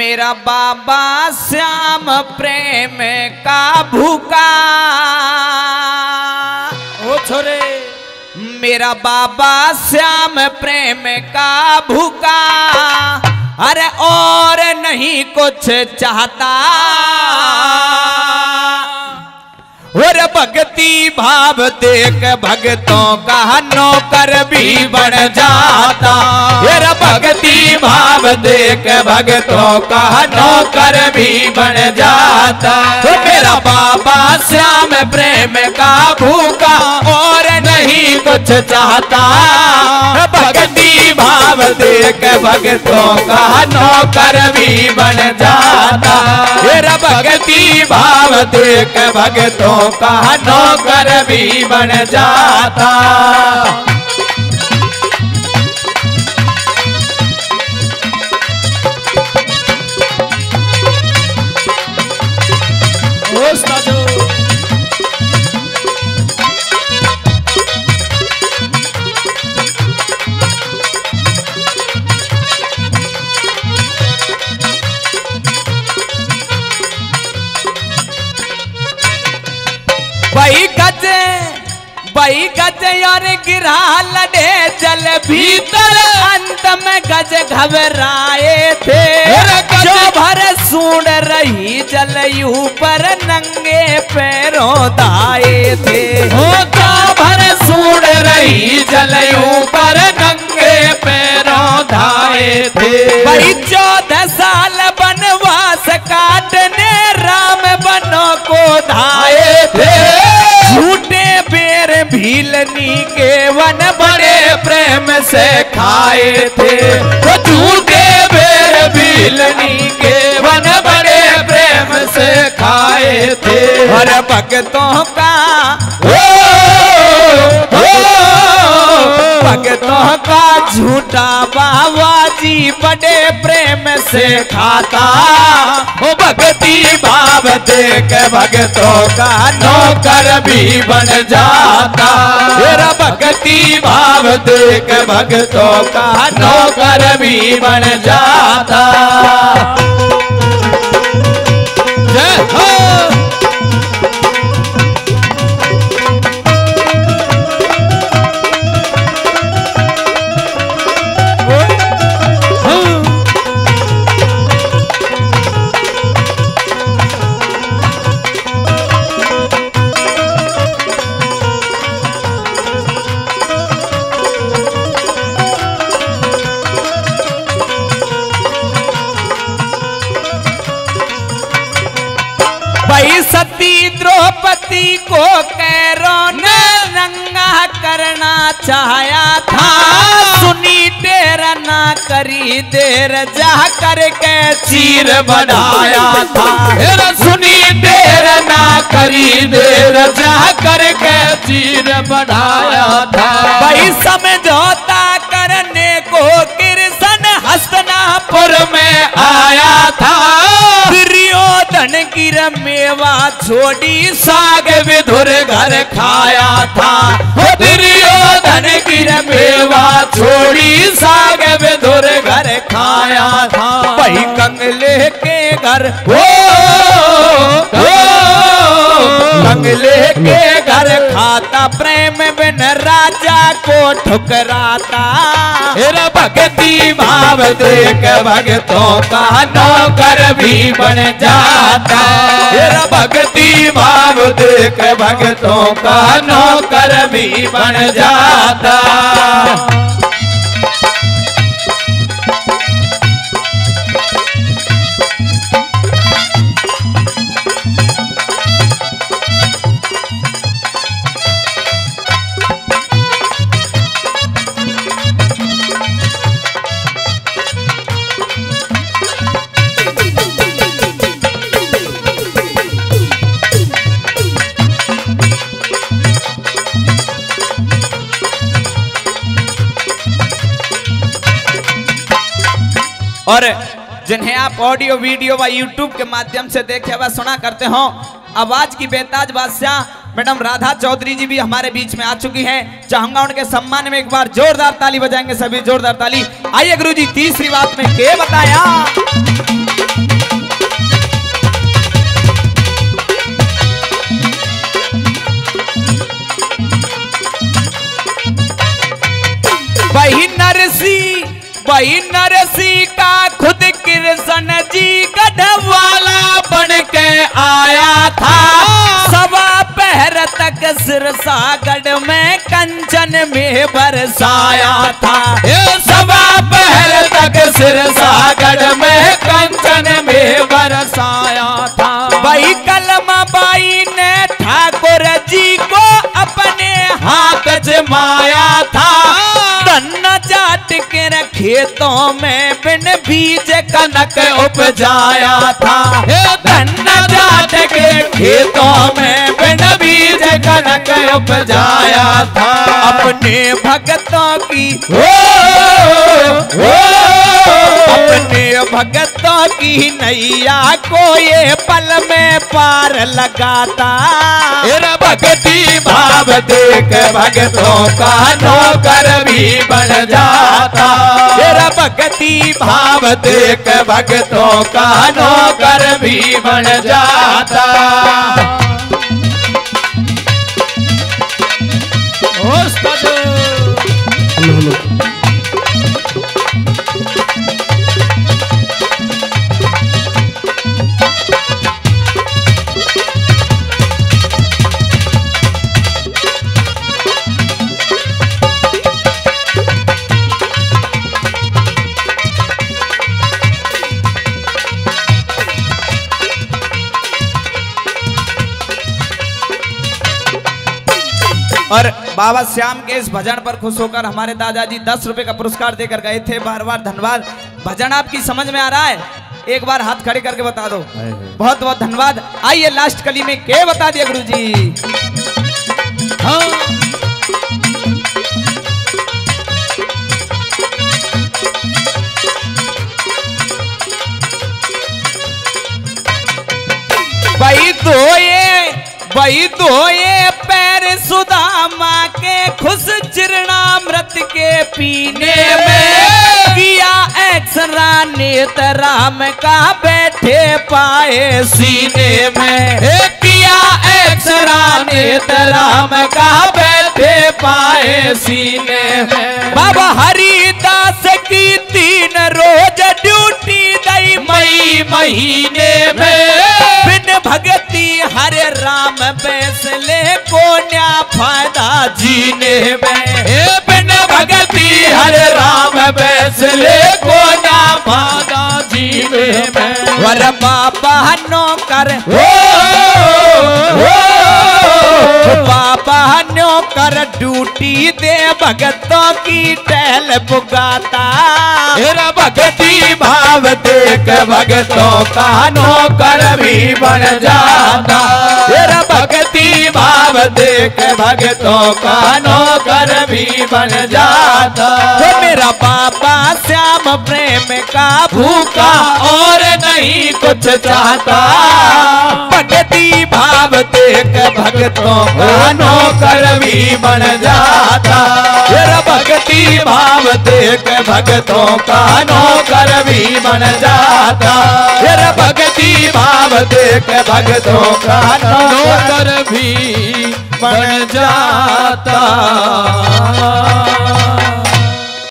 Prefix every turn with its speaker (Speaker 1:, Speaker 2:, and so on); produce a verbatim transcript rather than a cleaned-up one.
Speaker 1: मेरा बाबा श्याम प्रेम का भूखा ओ छोरे, मेरा बाबा श्याम प्रेम का भूखा, अरे और नहीं कुछ चाहता, और भक्ति भाव देख भक्तों का नौकर भी बन जाता, और भक्ति भाव देख भक्तों का नौकर भी बन जाता। तो मेरा बाबा श्याम प्रेम का भूखा और नहीं कुछ चाहता, भक्ति भाव देख भक्तों का नौकर भी बन जाता, और भक्ति भाव देख भक्तों का नौकर भी बन जाता। भाई गज भाई गज और गिरा लड़े जल भीतर, अंत में गज घबराए थे, जो भर सूंड रही जल ऊपर नंगे पैरों दाए थे, जो भर सूंड रही जल ऊपर नंगे पैरों दाए थे। भाई चौदह साल वनवास काटने राम बनों को धाए थे, झूठे बेर भीलनी के वन बड़े प्रेम से खाए थे, वो झूठे बेर भीलनी के वन बड़े प्रेम से खाए थे। हर भक्तों का ओ, ओ, भक्तों का झूठा बाबा जी बड़े प्रेम से खाता, वो भक्ति भाव देख भक्तों का नौकर भी बन जाता, तेरा भक्ति भाव देख भक्तों का नौकर भी बन जाता। जय हो। सती द्रौपदी को कैरों ने नंगा करना चाहा था, सुनी तेरा ना करी देर जा करके चीर बढ़ाया था, सुनी तेरा ना करी देर जा करके चीर बढ़ाया था। भाई समझौता करने को कृष्ण हस्तिनापुर में आया था, दुर्योधन की मेवा छोड़ी साग विधुर घर खाया था, दुर्योधन की मेवा छोड़ी साग विधुर घर खाया था। वही कंगले के घर हो, हो कंगले के घर खाता प्रेम बिन राजा को ठुकराता, भक्ति भाव देख भक्तों का नौकर भी बन जाता, भक्ति भाव देख भक्तों का नौकर भी बन जाता। और जिन्हें आप ऑडियो वीडियो व यूट्यूब के माध्यम से देखे व सुना करते हो, आवाज की बेताज बादशाह मैडम राधा चौधरी जी भी हमारे बीच में आ चुकी हैं। चाहूंगा उनके सम्मान में एक बार जोरदार ताली बजाएंगे सभी, जोरदार ताली। आइए गुरुजी तीसरी बात में के बताया। बरसाया था। सवा पहर तक सिरसागढ़ में कंचन में बरसाया था। भाई कलमा बाई ने ठाकुर जी को अपने हाथ जमाया था। धन्ना चाट के खेतों में बिन बीज कनक उपजाया था। धन्ना चाट के खेतों में बिन बीज कनक उपजाया था। अपने भक्तों की ओ, ओ, अपने भक्तों की नैया को ये पल में पार लगाता। भक्ति भाव देख भक्तों का नौकर भी बन जाता। तेरा भक्ति भाव देख भक्तों का नौकर भी बन जाता। और बाबा श्याम के इस भजन पर खुश होकर हमारे दादाजी दस रुपए का पुरस्कार देकर गए थे। बार बार धन्यवाद। भजन आपकी समझ में आ रहा है? एक बार हाथ खड़े करके बता दो। बहुत बहुत धन्यवाद। आइए लास्ट कली में क्या बता दिया गुरु जी। हाँ। भाई धोए भाई धोए पैर सुदामा के खुश चिरणामृत के पीने में किया एक्सरा नेत्र राम का बैठे पाए सीने में। किया एक्सरा नेत्र राम का बैठे पाए सीने में। बाबा हरिदास की तीन रोज ड्यूटी दई मई महीने में। बिन भगती हरे राम बैसले को न्या फायदा जीने में। बिन भगती हरे राम बैसले को न्या फायदा जीने में। वर बाबा नौकर हो, हो, बाबा नौकर ड्यूटी दे भगतों की टहल पुगाता। तेरा भक्ति भाव देख भगतों का नौकर भी बन जाता। तेरा भक्ति भाव देख भगतों का नौकर भी बन जाता। तो मेरा बाबा श्याम प्रेम का भूखा और नहीं कुछ चाहता। भक्ति भाव देख भगतों का नौकर भी बन जाता। तेरा भक्ति भाव देख भगतों का नौकर भी बन जाता। तेरा भक्ति भाव देख भगतों का नौकर भी बन जाता।